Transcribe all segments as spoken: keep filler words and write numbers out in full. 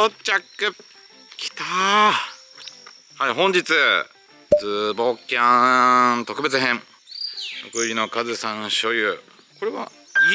到着。きたー。はい、本日ズボキャン特別編、福井のカズさん所有、これは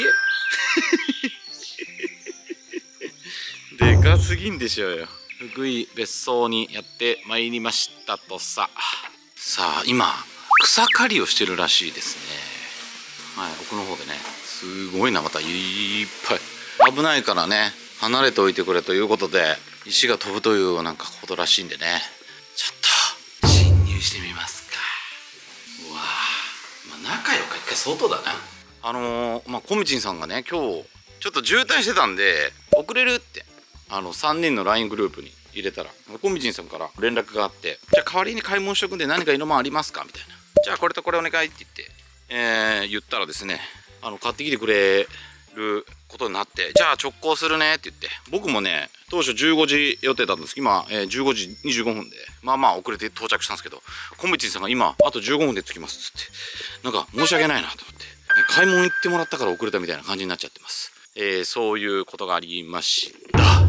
家でかすぎんでしょうよ。福井別荘にやってまいりましたとさ。さあ今草刈りをしてるらしいですね。はい、奥の方でね、すごいな、またいっぱい。危ないからね、離れておいてくれということで、石が飛ぶというなんかことらしいんでね、ちょっと侵入してみますか。うわー、まあ、中よか一回外だな。あのー、まあコミチンさんがね、今日ちょっと渋滞してたんで遅れるってあのさんにんの ライン グループに入れたら、コミチンさんから連絡があって、じゃあ代わりに買い物しとくんで何か色もありますかみたいな。じゃあこれとこれお願いって言って、えー、言ったらですね、あの買ってきてくれることになって、じゃあ直行するねって言って、僕もね当初じゅうごじ予定だったんですけど、今、えー、じゅうごじにじゅうごふんでまあまあ遅れて到着したんですけど、コミチンさんが今あとじゅうごふんで着きますっつって、なんか申し訳ないなと思って、買い物行ってもらったから遅れたみたいな感じになっちゃってます。えー、そういうことがありました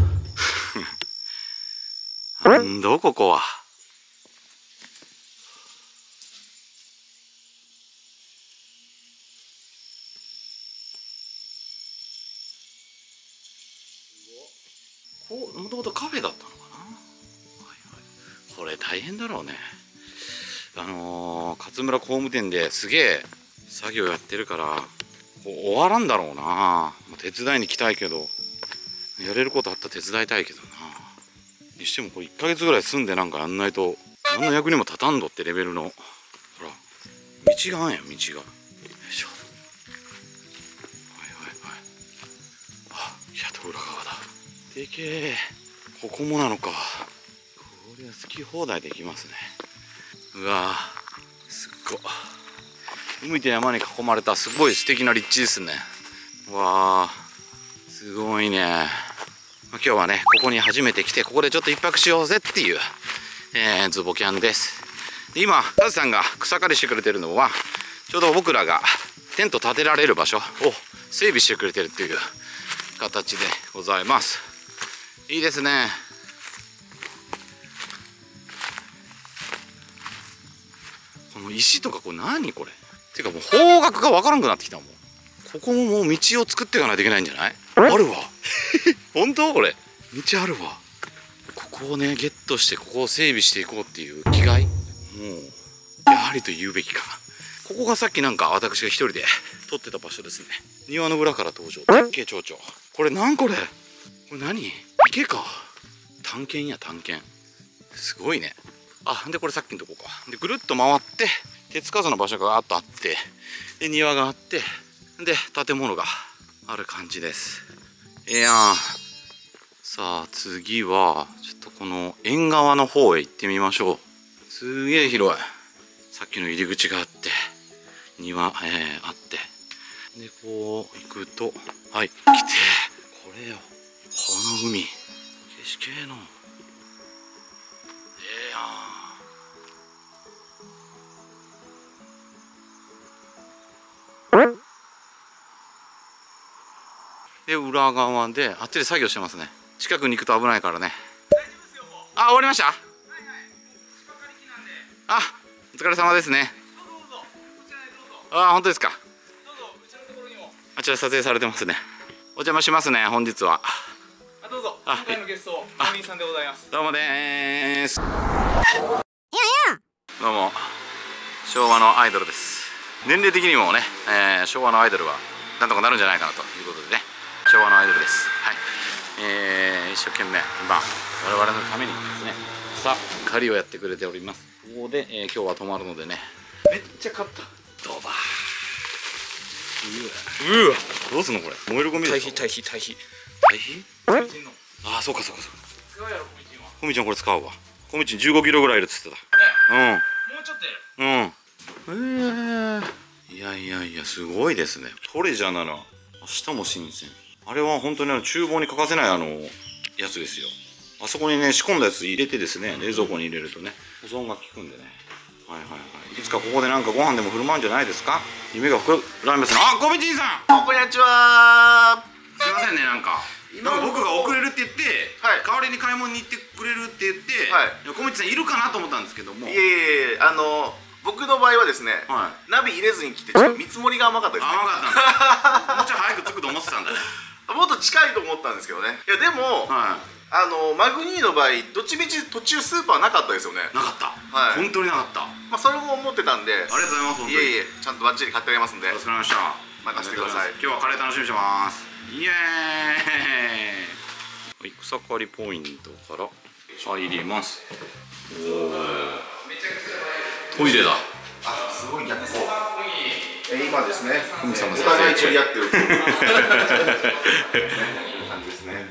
なんだここは。こうもともとカフェだったのかな。はいはい、これ大変だろうね。あのー、勝村工務店ですげえ作業やってるからこう終わらんだろうな。手伝いに来たいけど、やれることあったら手伝いたいけどな。にしてもこれいっかげつぐらい住んでなんかやんないと何の役にも立たんどってレベルの、ほら道があんやん、道が。よいしょ。はいはいはい。あ、やっと裏側だ。でけえ。ここもなのか。これは好き放題できますね。うわー、すっごい。海と山に囲まれたすごい素敵な立地ですね。うわー、すごいね。今日はねここに初めて来て、ここでちょっと一泊しようぜっていう、えー、ズボキャンです。で今カズさんが草刈りしてくれてるのは、ちょうど僕らがテント建てられる場所を整備してくれてるっていう形でございます。いいですね。この石とかこれ何これてかもう方角が分からんくなってきたもん。ここももう道を作っていかないといけないんじゃない？あるわ本当これ道あるわ。ここをねゲットしてここを整備していこうっていう気概、もうやはりと言うべきか。ここがさっきなんか私が一人で撮ってた場所ですね。庭の裏から登場、鉄茎町長。これなんこれこれ何池か。探検や探検、すごいね。あ、でこれさっきのとこか。でぐるっと回って手つかずの場所がガーッとあって、で庭があって、で建物がある感じです。いやー、さあ次はちょっとこの縁側の方へ行ってみましょう。すげえ広い。さっきの入り口があって庭、えー、あって、でこう行くと、はい来て、これよ、この海景色ええの。ええやん。で裏側であっちで作業してますね。近くに行くと危ないからね。あ、終わりました。はいはい、芝刈り機なんで。あ、お疲れ様ですね。どうぞどうぞ。こちらへどうぞ。あ、本当ですか。どうぞ、うちのところにも。あちら撮影されてますね。お邪魔しますね、本日は。 あ、どうぞ。今回のゲスト、マミンさんでございます。 どうもでーす。どうも、昭和のアイドルです。年齢的にもね、えー、昭和のアイドルはなんとかなるんじゃないかなということでね、昭和のアイドルです。はい。えー、一生懸命今我々のためにですね、草刈りをやってくれております。ここで、えー、今日は泊まるのでね、めっちゃ買った。ドバー。うわ、うわ、どうすんのこれ。燃えるゴミでしょ。 堆肥堆肥堆肥。堆肥。ああ、そうかそうかそうか。使うやろコミチンは。コミチンこれ使うわ。コミチンじゅうごキロぐらいいるっつってた。ね、うん。もうちょっとやる。うん。ええー。いやいやいや、すごいですね。トレジャーなら明日も新鮮。あれは本当にあの厨房に欠かせないあのやつですよ。あそこにね仕込んだやつ入れてですね、冷蔵庫に入れるとね保存が効くんでね。はいはいはい。いつかここでなんかご飯でも振る舞うんじゃないですか。夢が膨らみますね。あ、コミチンさん。 こんにちは。 すいませんね、なんか。なんか僕が遅れるって言って、はい、代わりに買い物はい、 小道さんいるかなと思ったんですけども、 いえいえいえ、あの僕の場合はですね、はい、ナビ入れずに来てちょっと見積もりが甘かったですね。 甘かったんだもうちょい早く着くと思ってたんだねもっと近いと思ったんですけどね。いやでも、はい、あのマグニーの場合どっちみち途中スーパーなかったですよね。 なかった、はい、本当になかった。 まあそれも思ってたんで、ありがとうございます。本当にいえいえ、ちゃんとバッチリ買ってあげますんで。 わかりました、 任せてください。 今日はカレー楽しみにしてます。イエーイ。草刈りポイントから入ります。おお、トイレだ。 あ、すごい逆光。え、今ですね、 ふみさんのお互い取り合ってる感じですね。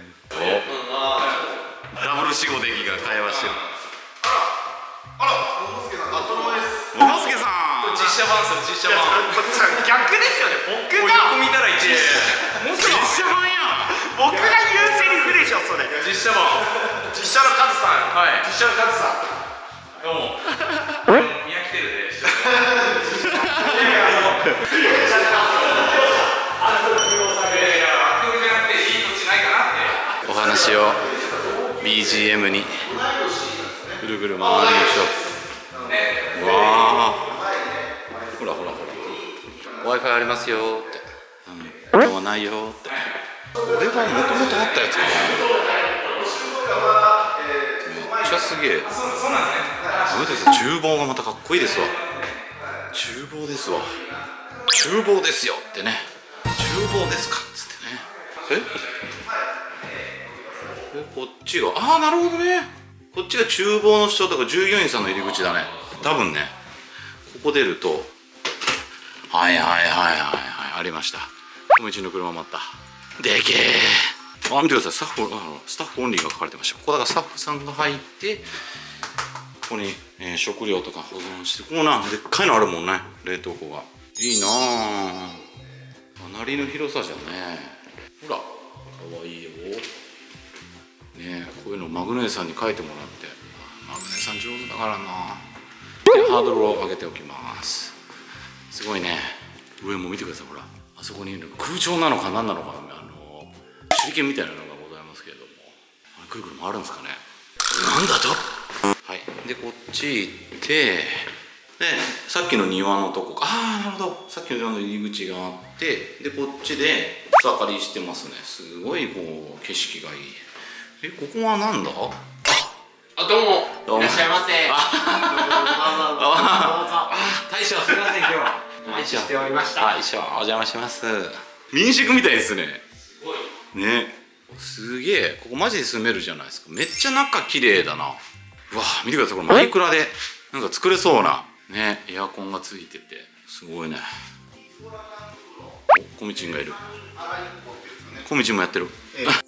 ダブル四五できが会話してる。 あら、ものすけさん、あっとの間です。 ものすけさん、 実写版ですよ、実写版。 逆ですよね、僕がよく見たら一実写版や。 僕が言うセリフでしょ、それ。 実写版。 実写のカズさん。 はい。 実写のカズさん。 どうも。宮城テルで。 お話を ビージーエム にぐるぐる回りましょう。わあ、ほらほらほら Wi-Fi ありますよって、うん、今日はないよって。俺はもともとあったやつかな。めっちゃすげえ。あの人さ、厨房がまたかっこいいですわ。厨房ですわ。厨房ですよってね。厨房ですかっつってね。ええ、こっちが、ああ、なるほどね。こっちが厨房の人とか従業員さんの入り口だね。多分ね、ここ出ると、はいはいはいはいはい、ありました。小道の車待った。でけえ。あ、見てください。スタッフ、スタッフオンリーが書かれてました。ここだからスタッフさんが入って、ここに、えー、食料とか保存して、こうな、でっかいのあるもんね、冷凍庫が。いいなあ。かなりの広さじゃね。ほら、かわいいよ。ね、こういうのマグネさんに書いてもらって、マグネさん上手だからな。で、ハードルを上げておきます。すごいね。上も見てください。ほら、あそこにいる空調なのか何なのか、あの手裏剣みたいなのがございますけれども、くるくる回るんですかね。なんだと。はい。で、こっち行って、で、さっきの庭のとこ、ああ、なるほど。さっきの庭の入り口があって、で、こっちで草刈りしてますね。すごいこう景色がいい。え、ここはなんだ。 あ、どうも。どうもいらっしゃいませ。 あ、大将すみません、今日は。 お待ちしておりました。 大将、お邪魔します。民宿みたいですね。すごい。ね。すげえ、ここマジで住めるじゃないですか。めっちゃ中綺麗だな。うわ、見てください、これマイクラでなんか作れそうなね、エアコンがついててすごいね。お、コミチンがいる。コミチンもやってる。ええ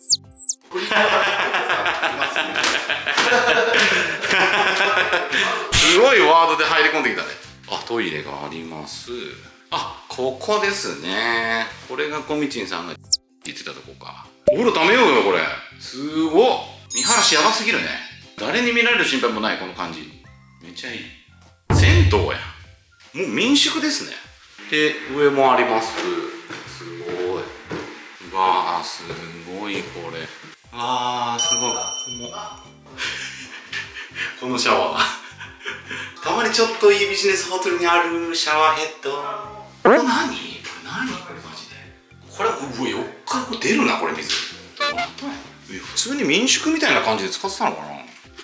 すごいワードで入り込んできたね。あ、トイレがあります。あ、ここですね。これがコミチンさんが言ってたとこか。お風呂ためようよこれ。すごっ。見晴らしやばすぎるね。誰に見られる心配もないこの感じ。めっちゃいい。銭湯や。もう民宿ですね。で、上もあります。すごい。うわー、すごいこれ。あー、すごい。ここもこのシャワーたまにちょっといいビジネスホテルにあるシャワーヘッド。これ何？これ何？これマジで。これ、うわ、よっからこれ出るな、これ水。普通に民宿みたいな感じで使ってたのかな。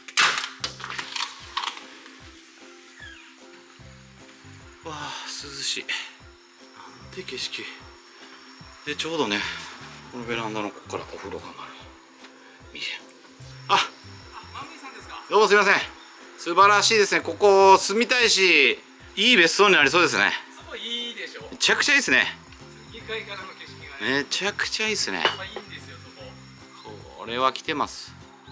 わあ、涼しい。なんて景色で、ちょうどね、このベランダのここからお風呂がなる。見え。あ、 マグニさんですか。 どうもすいません。素晴らしいですね。ここ住みたいし、いい別荘になりそうですね。 すごいいいでしょ。 めちゃくちゃいいですね。 にかいからの景色がね。 めちゃくちゃいいですね。 いいんですよ、そこ。 これは来てます。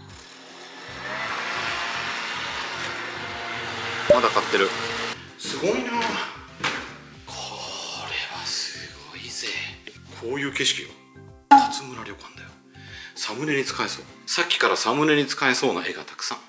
まだ買ってる。すごいな。これはすごいぜ。こういう景色よ。勝村旅館だよ。サムネに使えそう。さっきからサムネに使えそうな絵がたくさん。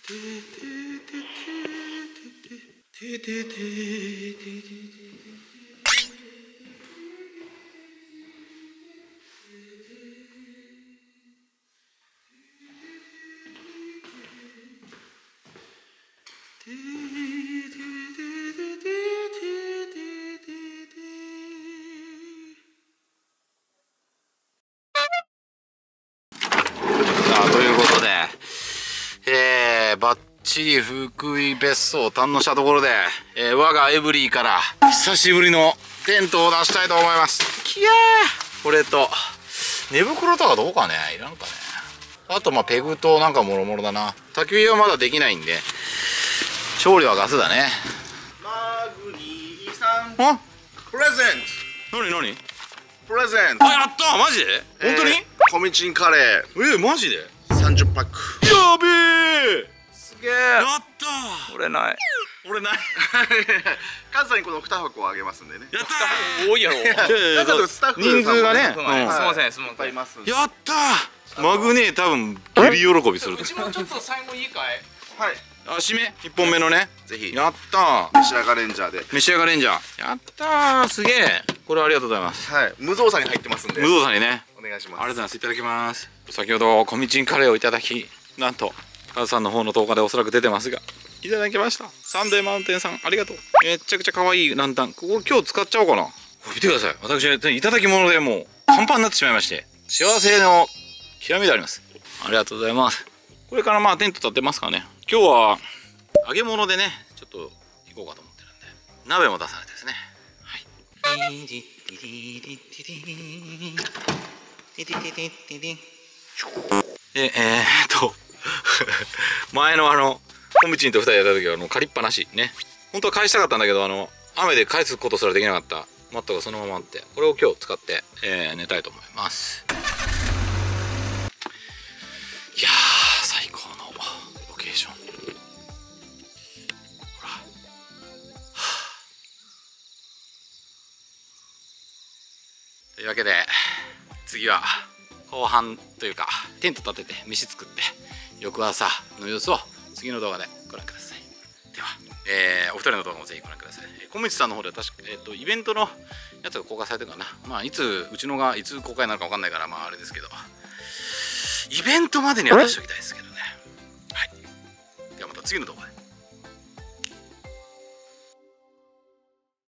さあということで、えー、バッチリ福井別荘を堪能したところで、えー、我がエブリーから久しぶりのテントを出したいと思います。きやー、これと寝袋とかどうかね、いらんかね。あとまあペグとなんかもろもろだな。焚き火はまだできないんで調理はガスだね。 マグニーさんあ、 プレゼンなになに、 トプレゼント。 あ、やった、マジで、えー、本当にコミチンカレーえー、マジでさんじゅっパック。 やべえ、 すげえ。 やったー。 俺ない。 俺ないカズさんにこのに箱あげますんでね。 やったー。 多いやろ。 カズさんとスタッフ人数がね、 すみません、すみません。 います。 やったー。マグネー多分ゲリ喜びすると。 うちもちょっと最後いいかい。 はい。 あ、締めいっぽんめのね、 ぜひやったー。 召し上がレンジャーで。 召し上がれんじゃん。やったー、すげえ。これありがとうございます。 はい。無造作に入ってますんで。 無造作にね、 お願いします。 ありがとうございます。いただきます。先ほどコミチンカレーをいただき、なんとカズさんの方の動画でおそらく出てますが、いただきました。サンデーマウンテンさん、ありがとう。めっちゃくちゃ可愛いランタン、ここ今日使っちゃおうかな。見てください、私いただき物でもうパンパンになってしまいまして、幸せの極みであります。ありがとうございます。これからまあテント立てますかね。今日は揚げ物でね、ちょっと行こうかと思ってるんで、鍋も出さないとですね。はい。で、えー、っと前のあのコムチンとふたりやった時はあの借りっぱなしね、本当は返したかったんだけど、あの雨で返すことすらできなかったマットがそのままあって、これを今日使って、えー、寝たいと思います。いやー、最高のロケーション。ほら、はあ、というわけで次は後半というか、テント立てて飯作って翌朝の様子を次の動画でご覧ください。では、えー、お二人の動画もぜひご覧ください。小道さんの方では確か、えー、とイベントのやつが公開されてるかな。まあいつうちのがいつ公開になるか分かんないから、まああれですけど、イベントまでには出しておきたいですけどね。はい。ではまた次の動画で。